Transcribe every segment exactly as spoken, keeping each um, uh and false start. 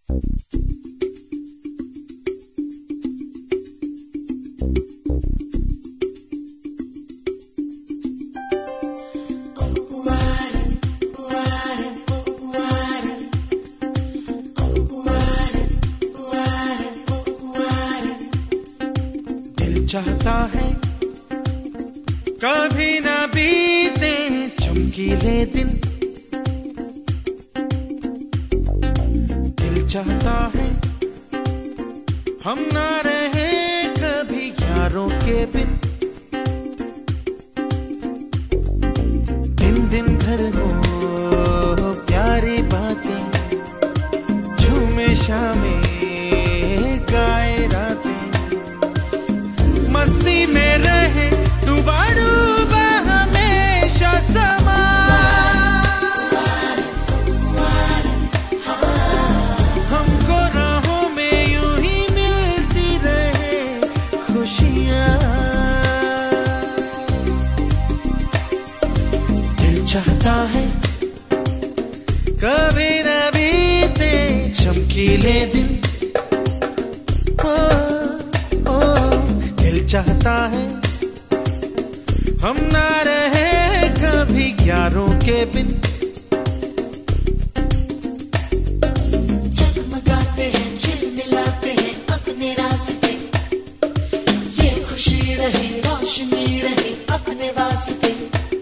चाहता है कभी ना बीते चमकीले दिन। दिल चाहता है हम ना रहे कभी यारों के बिन। दिन दिन भर हो प्यारी बातें, झूमे शामें गाए रातें, मस्ती में रहे डूबा डूबा हमेशा समा। हमको राहों में यूं ही मिलती रहे खुशियाँ। दिल चाहता है कभी न बीते चमकीले दिन। चाहता है हम ना रहे कभी यारों के बिन। जगमगाते हैं झिलमिलाते हैं अपने रास्ते, ये खुशी रहे रोशनी रहे अपने वास्ते।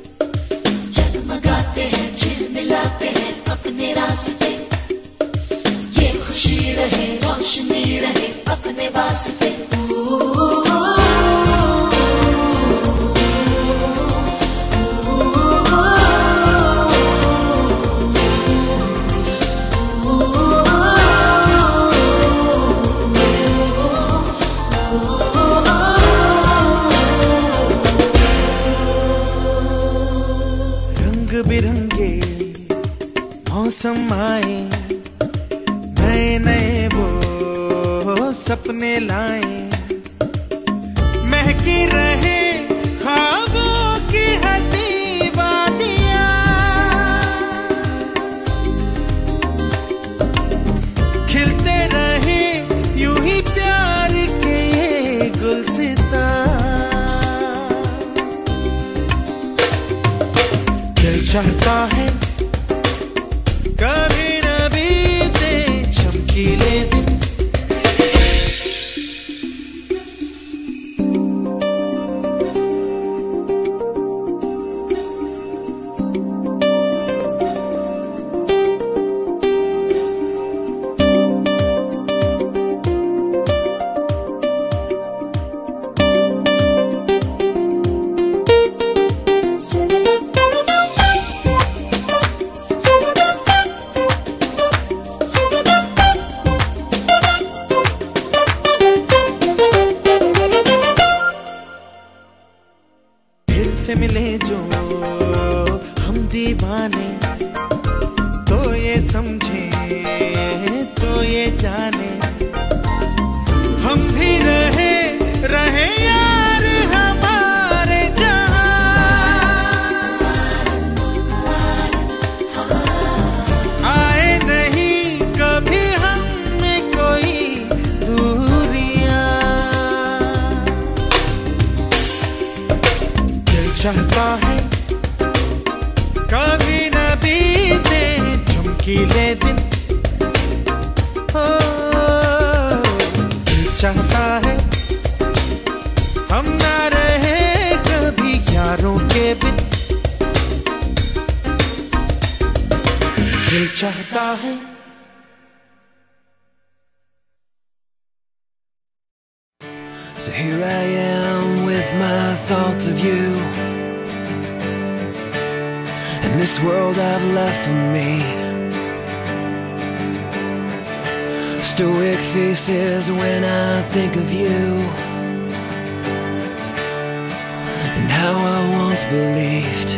जगमगाते हैं झिलमिलाते हैं अपने रास्ते, ये खुशी रहे रोशनी रहे अपने वास्ते। बिरंगे मौसम आए, नए नए वो सपने लाए, महकी रहे ख्वाबों की हंसी वादियाँ। खिलते रहे यूं ही प्यार के ये गुलसिता। चाहता है कभी न बीते चमकीले दिन। से मिले जो हम दीवाने, तो ये समझे तो ये जाने, हम भी रहे रहे यार हमारे जहां। आए नहीं कभी हम में कोई दूरियां। दिल चाहता है कभी न बीते चमकीले दिन। हो दिल चाहता है हम ना रहे कभी यारों के बिन। दिल चाहता है So here I am with my thoughts of you, and this world I've left for me. Stoic faces when I think of you, and how I once believed.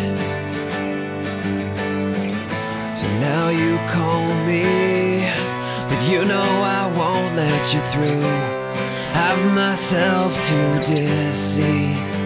So now you call me, but you know I won't let you through. Have myself to deceive.